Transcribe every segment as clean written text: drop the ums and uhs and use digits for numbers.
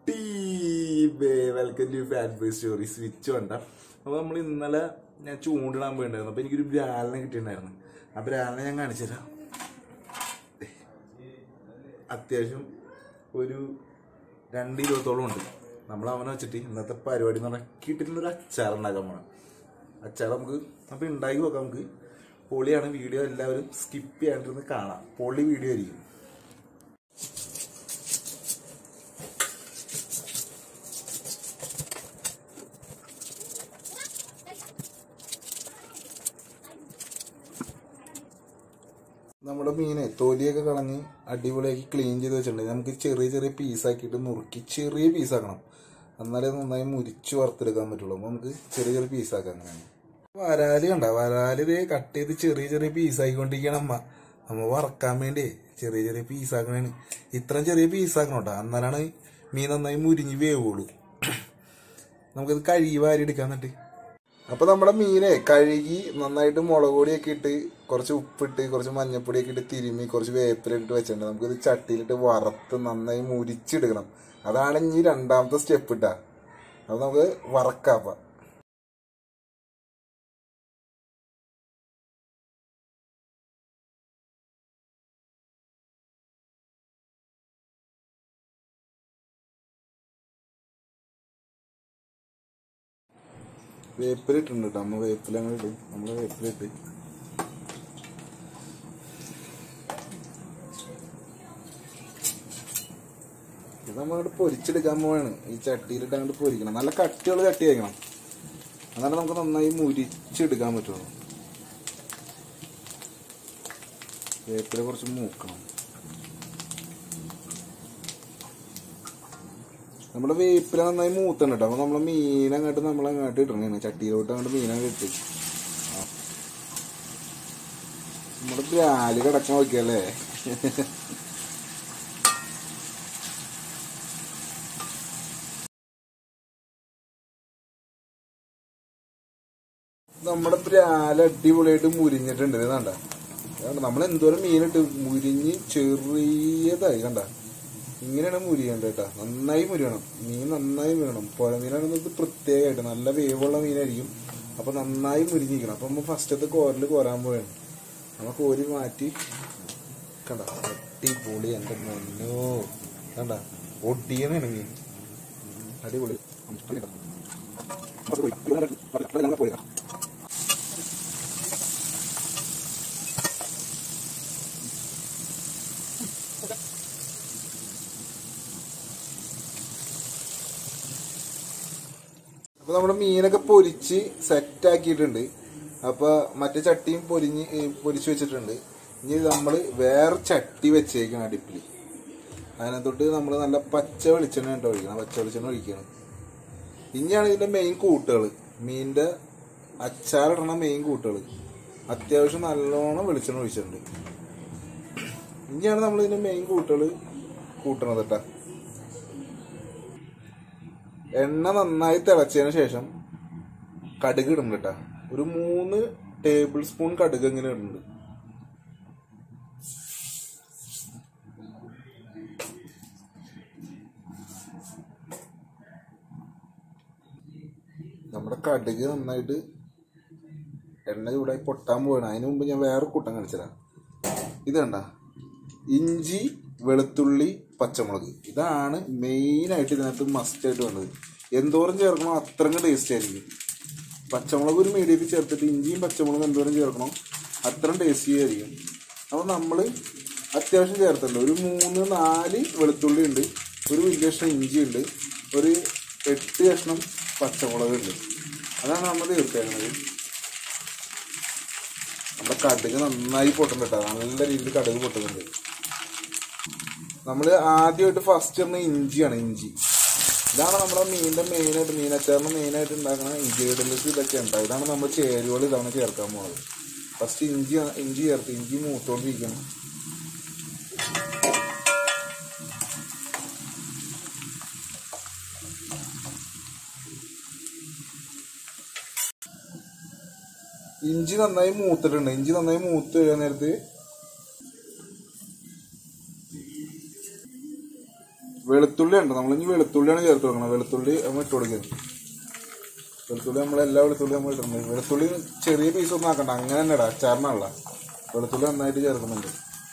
Welcome to fat boy story switch വേണ്ട. അപ്പോൾ നമ്മൾ ഇന്നലെ ഞാൻ ചൂണ്ടിടാൻ പോയിട്ടുണ്ടായിരുന്നു. അപ്പോൾ എനിക്കൊരു ബ്രാലിനെ കിട്ടിയിട്ടുണ്ടായിരുന്നു. ആ ബ്രാലിനെ ഞാൻ കാണിച്ചു തരാം. അത്യാവശ്യം ഒരു 2 കിലോത്തോളം ഉണ്ട്. നമ്മൾ അവനെ വെച്ചിട്ട് ഇന്നത്തെ പരിപാടി എന്ന് പറഞ്ഞാൽ കിട്ടിയിട്ടുള്ളൊരു അച്ചാർ ഉണ്ടാക്കാൻ പോകണം. അച്ചാർ നമുക്ക് അപ്പോൾ ഉണ്ടാക്കി നോക്കാം. നമുക്ക് പൊളിയാണ്. വീഡിയോ എല്ലാവരും സ്കിപ്പ് ചെയ്യാണ്ടിരുന്ന് കാണാം. പൊളി വീഡിയോ ആയിരിക്കും. നമ്മുടെ മീനെ തൊലിയൊക്കെ കളഞ്ഞ് അടിപൊളിയാക്കി ക്ലീൻ ചെയ്ത് വെച്ചിട്ടുണ്ടെങ്കിൽ നമുക്ക് ചെറിയ ചെറിയ പീസാക്കിയിട്ട് നുറുക്കി ചെറിയ പീസാക്കണം. എന്നാലേ നന്നായി മുരിച്ച് വറുത്തെടുക്കാൻ പറ്റുള്ളൂ. അപ്പോൾ നമുക്ക് ചെറിയ ചെറിയ പീസാക്കാം. അങ്ങനെയാണ് വരാല് കണ്ട വരാല് ഇതേ കട്ട് ചെയ്ത് ചെറിയ ചെറിയ പീസാക്കിക്കൊണ്ടിരിക്കണം. നമ്മൾ വറക്കാൻ വേണ്ടി ചെറിയ ചെറിയ പീസാക്കണേന്. ഇത്രയും ചെറിയ പീസാക്കണം കേട്ടോ. എന്നാലാണ് മീൻ നന്നായി മുരിഞ്ഞ് വേവുള്ളൂ. നമുക്കത് കഴുകി വാരി എടുക്കാൻ എന്നിട്ട്. അപ്പോൾ നമ്മുടെ മീനെ കഴുകി നന്നായിട്ട് മുളക് പൊടിയൊക്കെ ഇട്ട് കുറച്ച് ഉപ്പിട്ട് കുറച്ച് മഞ്ഞപ്പൊടിയൊക്കെ ഇട്ട് തിരുമ്മി കുറച്ച് വേപ്പിലിട്ട് വെച്ചിട്ടുണ്ട്. നമുക്കിത് ചട്ടിയിലിട്ട് വറുത്ത് നന്നായി മുരിച്ചെടുക്കണം. അതാണ് ഇനി രണ്ടാമത്തെ സ്റ്റെപ്പ് ഇട്ടാ. അപ്പോൾ നമുക്ക് വറക്കാം. വേപ്പിലിട്ടുണ്ട് കേട്ടോ. നമ്മൾ വേപ്പിലങ്ങനെ ഇടും. നമ്മൾ വേപ്പിലിട്ട് ഇത് നമ്മളങ്ങോട്ട് പൊരിച്ചെടുക്കാൻ പോവാണ്. ഈ ചട്ടിയിലിട്ട് അങ്ങോട്ട് പൊരിക്കണം. നല്ല കട്ടിയുള്ള ചട്ടി വയ്ക്കണം. എന്നാലും നമുക്ക് നന്നായി മുരിച്ചെടുക്കാൻ പറ്റുള്ളൂ. വേപ്പില കുറച്ച് മൂക്കണം. നമ്മുടെ വേപ്പില നന്നായി മൂത്തണം കേട്ടോ. അപ്പോൾ നമ്മളെ മീനങ്ങോട്ട് നമ്മളങ്ങോട്ട് ഇടണേ. ചട്ടിയിലോട്ട് അങ്ങോട്ട് മീനങ്ങോട്ട് ഇട്ട് നമ്മുടെ ബ്രാല് കിടക്കാൻ നോക്കിയല്ലേ. നമ്മുടെ ബ്രാല് അടിപൊളിയായിട്ട് മുരിഞ്ഞിട്ടുണ്ട്. ഇത് കണ്ട നമ്മൾ എന്തോരം മീനിട്ട് മുരിഞ്ഞ് ചെറിയതായി കണ്ട. ഇങ്ങനെയാണ് മുരിയേണ്ടത് കേട്ടോ. നന്നായി മുരിയണം. മീൻ നന്നായി മുരിയണം. പുഴ മീനാണെന്നത് പ്രത്യേകമായിട്ട് നല്ല വേവുള്ള മീനായിരിക്കും. അപ്പൊ നന്നായി മുരിഞ്ഞിരിക്കണം. അപ്പൊ നമ്മൾ ഫസ്റ്റത്തെ കോരൽ കോരാൻ പോയാണ്. നമ്മൾ കോരി മാറ്റി കണ്ട അടിപൊളി. എന്റെ മണ്ണോ കണ്ട ഒടിയനാണ് മീൻ. അടിപൊളി. അപ്പൊ നമ്മുടെ മീനൊക്കെ പൊരിച്ച് സെറ്റാക്കിയിട്ടുണ്ട്. അപ്പൊ മറ്റേ ചട്ടിയും പൊരിച്ചു വെച്ചിട്ടുണ്ട്. ഇനി നമ്മള് വേറെ ചട്ടി വെച്ചേക്കണം അടുപ്പിൽ. അതിനകത്തോട്ട് നമ്മൾ നല്ല പച്ച വെളിച്ചെണ്ണ ഉണ്ട് ഒഴിക്കണം. പച്ച വെളിച്ചെണ്ണ ഒഴിക്കണം. ഇനിയാണ് ഇതിന്റെ മെയിൻ കൂട്ടുകൾ. മീനിന്റെ അച്ചാറിടണ മെയിൻ കൂട്ടുകൾ. അത്യാവശ്യം നല്ലോണം വെളിച്ചെണ്ണ ഒഴിച്ചിട്ടുണ്ട്. ഇനിയാണ് നമ്മൾ ഇതിന്റെ മെയിൻ കൂട്ടുകൾ കൂട്ടണത് കേട്ടാ. എണ്ണ നന്നായി തിളച്ചതിന് ശേഷം കടുക് ഇടുന്നുണ്ട് കേട്ടാ. ഒരു 3 ടേബിൾ സ്പൂൺ കടുക് ഇങ്ങനെ ഇടുന്നുണ്ട്. നമ്മുടെ കടുക് നന്നായിട്ട് എണ്ണ ചൂടായി പൊട്ടാൻ പോവാണ്. അതിന് മുമ്പ് ഞാൻ വേറെ കൂട്ടം കാണിച്ചുതരാം. ഇത് കണ്ട ഇഞ്ചി വെളുത്തുള്ളി പച്ചമുളക്. ഇതാണ് മെയിനായിട്ട് ഇതിനകത്ത് മസ്റ്റായിട്ട് വേണ്ടത്. എന്തോരം ചേർക്കണോ അത്രയും ടേസ്റ്റ് ആയിരിക്കും. പച്ചമുളക് ഒരു മീഡിയത്തിൽ ചേർത്തിട്ട് ഇഞ്ചിയും പച്ചമുളകും എന്തോരം ചേർക്കണോ അത്രയും ടേസ്റ്റി ആയിരിക്കും. അപ്പോൾ നമ്മൾ അത്യാവശ്യം ചേർത്തിട്ടുണ്ട്. ഒരു 3-4 വെളുത്തുള്ളി ഉണ്ട്. ഒരു വലിയ കഷ്ണം ഇഞ്ചി ഉണ്ട്. ഒരു 8 കഷ്ണം പച്ചമുളക് ഉണ്ട്. അതാണ് നമ്മൾ ചേർത്തേക്കുന്നത്. നമ്മുടെ കടുക് നന്നായി പൊട്ടുന്നുണ്ട് കേട്ടോ. നല്ല രീതിയിൽ കടുക് പൊട്ടുന്നുണ്ട്. നമ്മൾ ആദ്യമായിട്ട് ഫസ്റ്റ് ഇടുന്ന ഇഞ്ചിയാണ്. ഇഞ്ചി ഇതാണ് നമ്മുടെ മീനിന്റെ മെയിനായിട്ട് മീനച്ചാറിന് മെയിനായിട്ട് ഉണ്ടാക്കുന്ന ഇൻഗ്രീഡിയൻസ് ഇതൊക്കെ ഉണ്ടാവും. ഇതാണ് നമ്മൾ ചേരുവകൾ ഇതാണ് ചേർക്കാൻ പോകുന്നത്. ഫസ്റ്റ് ഇഞ്ചി ചേർത്ത് ഇഞ്ചി മൂത്തോണ്ടിരിക്കണം. ഇഞ്ചി നന്നായി മൂത്തിട്ടുണ്ട്. ഇഞ്ചി നന്നായി മൂത്ത് വരാൻ നേരത്ത് വെളുത്തുള്ളി ഉണ്ട്, നമ്മളിനി വെളുത്തുള്ളിയാണ് ചേർത്ത് കൊടുക്കണം. വെളുത്തുള്ളി നമ്മൾ ഇട്ട് കൊടുക്കുന്നത്. വെളുത്തുള്ളി നമ്മളെല്ലാ വെളുത്തുള്ളി നമ്മൾ ഇടുന്നത്. വെളുത്തുള്ളി ചെറിയ പീസൊന്നും ആക്കണ്ട, അങ്ങനെ തന്നെ ഇടാം, അച്ചാറിനുള്ള വെളുത്തുള്ളി നന്നായിട്ട് ചേർക്കുന്നുണ്ട്.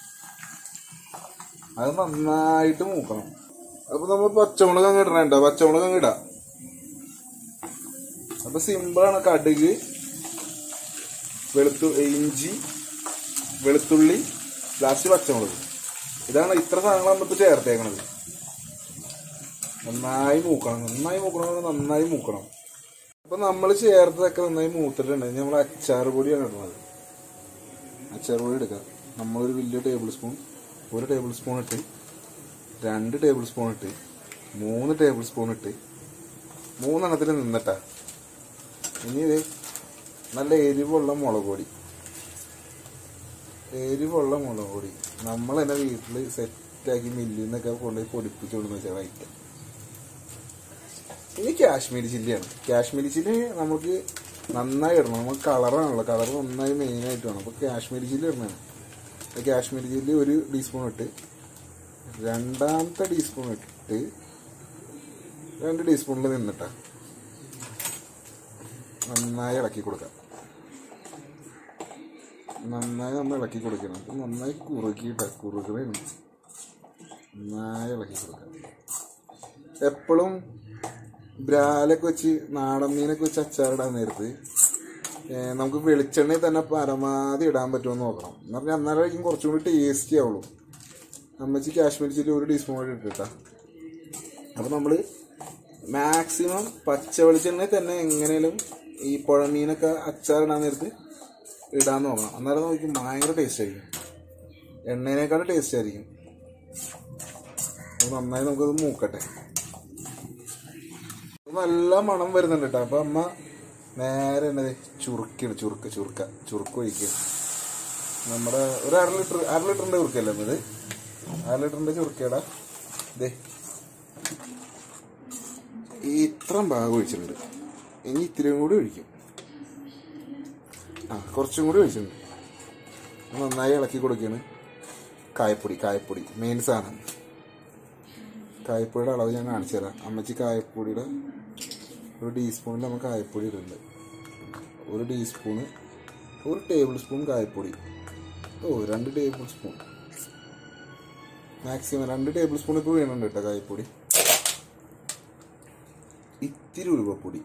അത് നന്നായിട്ട് മൂക്കണം. അപ്പൊ നമ്മൾ പച്ചമുളക് അങ്ങ് ഇടണേണ്ട, പച്ചമുളക് അങ്ങ് ഇടാം. അപ്പൊ സിമ്പിളാണ്. കടുക്, ഇഞ്ചി, വെളുത്തുള്ളി, ലാസ്റ്റ് പച്ചമുളക്. ഇതാണ് ഇത്ര സാധനങ്ങൾ നമ്മളിപ്പോൾ ചേർത്തേക്കണത്. നന്നായി മൂക്കണം, നന്നായി മൂക്കണം. അപ്പൊ നമ്മൾ ചേർത്തതൊക്കെ നന്നായി മൂത്തിട്ടുണ്ടെങ്കിൽ നമ്മൾ അച്ചാർ പൊടിയാണ് ഇടുന്നത്. അച്ചാർ പൊടി എടുക്കുക. നമ്മളൊരു വലിയ ടേബിൾ സ്പൂൺ, 1 ടേബിൾ സ്പൂൺ ഇട്ട്, 2 ടേബിൾ സ്പൂൺ ഇട്ട്, 3 ടേബിൾ സ്പൂൺ ഇട്ട്, 3 നിന്നിട്ടാ. ഇനി ഇത് നല്ല എരിവുള്ള മുളക് പൊടി, നമ്മൾ തന്നെ വീട്ടിൽ സെറ്റാക്കി മില്ലിൽ നിന്നൊക്കെ കൊണ്ടുപോയി പൊടിപ്പിച്ച് കൊടുക്കുന്ന വെച്ചാൽ കഴിക്കാം. ഇനി കാശ്മീരി ചില്ലിയാണ്. കാശ്മീരി ചില്ലി നമുക്ക് നന്നായി ഇടണം. നമുക്ക് കളറാണല്ലോ, കളർ നന്നായി മെയിനായിട്ട് വേണം. അപ്പോൾ കാശ്മീരി ചില്ലി ഇടണതാണ്. കാശ്മീരി ചില്ലി 1 ടീസ്പൂൺ ഇട്ട്, 2ാമത്തെ ടീസ്പൂൺ ഇട്ട്, 2 ടീസ്പൂണിൽ നിന്നിട്ടാ നന്നായി ഇളക്കി കൊടുക്കാം. നന്നായി നമ്മൾ ഇളക്കി കൊടുക്കണം. അപ്പം നന്നായി കുറുകണേ നന്നായി ഇളക്കി കൊടുക്കാം. എപ്പോഴും ബ്രാലൊക്കെ വെച്ച്, നാടൻ മീനൊക്കെ വെച്ച് അച്ചാറിടാൻ നേരത്ത് നമുക്ക് വെളിച്ചെണ്ണയിൽ തന്നെ പരമാവധി ഇടാൻ പറ്റുമെന്ന് നോക്കണം. എന്ന് പറഞ്ഞാൽ അന്നേരമായിരിക്കും കുറച്ചും കൂടി ടേസ്റ്റി ആവുള്ളൂ. അമ്മച്ചി കാശ്മീരി ചില്ലി 1 ടീസ്പൂൺ കൂടി ഇട്ടിട്ടാ. അപ്പം നമ്മൾ മാക്സിമം പച്ച വെളിച്ചെണ്ണയിൽ തന്നെ എങ്ങനെയും ഈ പുഴമീനൊക്കെ അച്ചാറിടാൻ നേരത്ത് ഇടാൻ നോക്കണം. അന്നേരം നോക്കി ഭയങ്കര ടേസ്റ്റ് ആയിരിക്കും, എണ്ണേനേക്കാളും ടേസ്റ്റ് ആയിരിക്കും. അപ്പോൾ നന്നായി നമുക്കത് മൂക്കട്ടെ. നല്ല മണം വരുന്നുണ്ട് കേട്ടോ. അപ്പം അമ്മ നേരെ എന്നത് ചുരുക്ക ഒഴിക്കുക. നമ്മുടെ ഒരു അര ലിറ്ററിൻ്റെ ചുരുക്കല്ലേ ഇത്, 1/2 ലിറ്ററിൻ്റെ ചുരുക്കയുടെ ഇതേ ഇത്രയും ഭാഗം ഒഴിച്ചിട്ടുണ്ട്. ഇനി ഇത്തിരിയും കൂടി ഒഴിക്കും. കുറച്ചും കൂടി ഒഴിച്ചിട്ടുണ്ട്. നന്നായി ഇളക്കി കൊടുക്കുകയാണ്. കായപ്പൊടി മെയിൻ സാധനം. കായപ്പൊടിയുടെ അളവ് ഞാൻ കാണിച്ചു തരാം. അമ്മച്ചി കായപ്പൊടിയുടെ 1 ടീസ്പൂണിൽ നമുക്ക് കായപ്പൊടി ഇടുന്നുണ്ട്. 1 ടീസ്പൂണ്, 1 ടേബിൾ സ്പൂൺ കായപ്പൊടി. 2 tablespoon maximum 2 tablespoon ഇപ്പോൾ വേണുണ്ട് കേട്ടോ കായപ്പൊടി. ഇത്തിരി ഉലുവപ്പൊടി,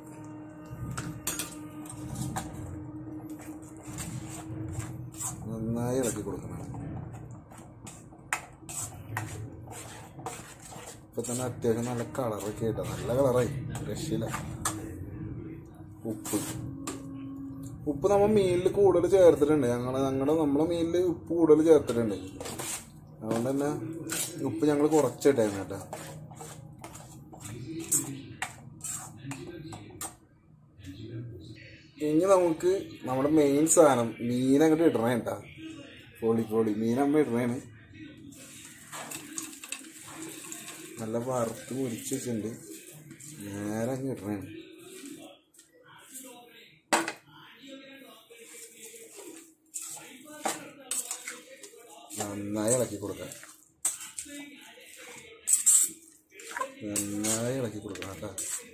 നന്നായി ഇളക്കി കൊടുക്കണം. ഇപ്പൊ തന്നെ അത്യാവശ്യം നല്ല കളറൊക്കെ ആയിട്ടാ, നല്ല കളറായി, രക്ഷയില്ല. ഉപ്പ് നമ്മൾ മീനിൽ കൂടുതൽ ചേർത്തിട്ടുണ്ട്. നമ്മുടെ മീനിൽ ഉപ്പ് കൂടുതൽ ചേർത്തിട്ടുണ്ട്. അതുകൊണ്ട് തന്നെ ഉപ്പ് ഞങ്ങൾ കുറച്ചിട്ടായിരുന്നു കേട്ടോ. ഇനി നമുക്ക് നമ്മുടെ മെയിൻ സാധനം മീൻ അങ്ങോട്ട് ഇടണേ കേട്ടാ. പൊളി മീനമ്മ ഇടണേണ്. നല്ല വറുത്ത് മുരിച്ച് വെച്ചിട്ടുണ്ട്. നേരെ അങ്ങ് ഇടണേണ്. നന്നായി ഇളക്കി കൊടുക്കാം കേട്ടോ.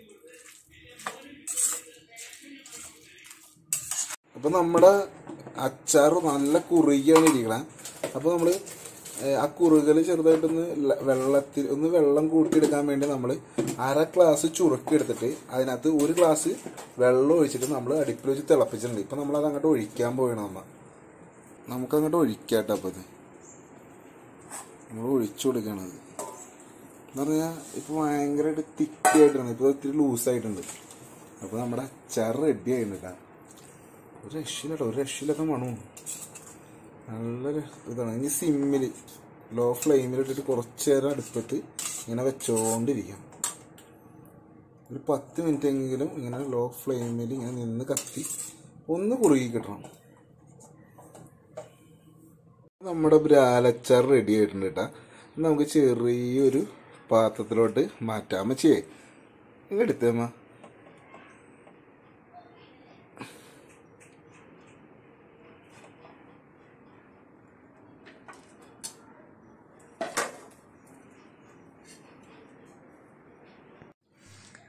അപ്പൊ നമ്മുടെ അച്ചാർ നല്ല കുറുകിയാണ് ഇരിക്കണം. അപ്പൊ നമ്മള് ആ കുറുകൽ ചെറുതായിട്ടൊന്ന് വെള്ളം കൂട്ടിയെടുക്കാൻ വേണ്ടി നമ്മൾ 1/2 ഗ്ലാസ് ചുരുക്കി എടുത്തിട്ട് അതിനകത്ത് 1 ഗ്ലാസ് വെള്ളം ഒഴിച്ചിട്ട് നമ്മൾ അടുപ്പിൽ വെച്ച് തിളപ്പിച്ചിട്ടുണ്ട്. ഇപ്പൊ നമ്മളത് അങ്ങോട്ട് ഒഴിക്കാൻ പോകണം. നമുക്കങ്ങോട്ട് ഒഴിക്കാട്ടോ. അപ്പൊ ഇത് നമ്മൾ ഒഴിച്ചു കൊടുക്കണത് എന്ന് പറഞ്ഞാൽ ഇപ്പൊ ഭയങ്കരമായിട്ട് തിക്കായിട്ടാണ്. ഇപ്പൊ ഇത്തിരി ലൂസായിട്ടുണ്ട്. അപ്പൊ നമ്മുടെ അച്ചാർ റെഡി ആയിട്ടാ. ഒരു രക്ഷയിലൊക്കെ മണവും നല്ലൊരു ഇതാണ്. ഇനി സിമ്മിൽ ലോ ഫ്ലെയിമിലിട്ടിട്ട് കുറച്ച് നേരം അടുപ്പത്ത് ഇങ്ങനെ വെച്ചോണ്ടിരിക്കാം. ഒരു 10 മിനിറ്റ് എങ്കിലും ഇങ്ങനെ ലോ ഫ്ലെയിമിൽ ഇങ്ങനെ നിന്ന് കത്തി ഒന്ന് കുറുകി കിട്ടണം. നമ്മുടെ ബ്രാലച്ചാർ റെഡി ആയിട്ടുണ്ട് കേട്ടാ. നമുക്ക് ചെറിയൊരു പാത്രത്തിലോട്ട് മാറ്റാൻ വെച്ചേ എടുത്തമ്മ.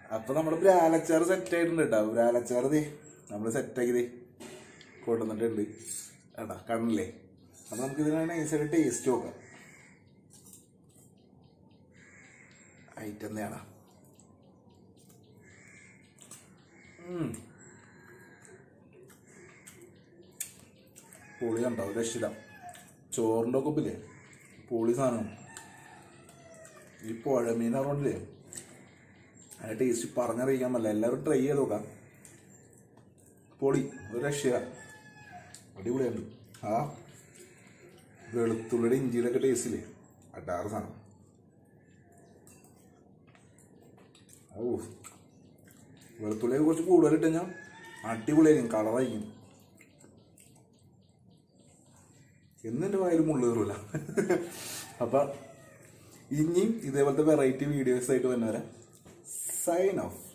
അപ്പൊ നമ്മുടെ ബ്രാലച്ചാറ് സെറ്റ് ആയിട്ടുണ്ട് കേട്ടോ. ബ്രാലച്ചാറ് ദേ നമ്മള് സെറ്റാക്കി കൊണ്ടുവന്നിട്ടുണ്ട് കേട്ടാ, കണ്ടില്ലേ? അപ്പൊ നമുക്ക് ഇതിനാണ് നൈസായിട്ട് ടേസ്റ്റ് നോക്കാം. ഐറ്റം എന്താണ് പൊളി കണ്ടോ, രക്ഷിത ചോറിൻ്റെ ഒക്കെ ഇല്ലേ പൊളി സാധനം. ഈ പുഴമീൻ അറിഞ്ഞില്ലേ, അതിന്റെ ടേസ്റ്റ് പറഞ്ഞറിയിക്കാൻ പറ്റില്ല. എല്ലാവരും ട്രൈ ചെയ്ത് നോക്കാം. പൊളി, ഒരു രക്ഷ, അടിപൊളിയുണ്ട്. ആ വെളുത്തുള്ളിയുടെ ഇഞ്ചിയുടെ ഒക്കെ ടേസ്റ്റില്ലേ, അടാറ് സാധനം. ഓ, വെളുത്തുള്ളിയൊക്കെ കുറച്ച് കൂടുതലിട്ട് കഴിഞ്ഞാൽ അടിപൊളിയായിരിക്കും, കളറായിരിക്കും. എന്നെ വായിൽ മുള്ളു കയറൂല. അപ്പം ഇനിയും ഇതേപോലത്തെ വെറൈറ്റി വീഡിയോസ് ആയിട്ട് വന്നവരാ. Sign of.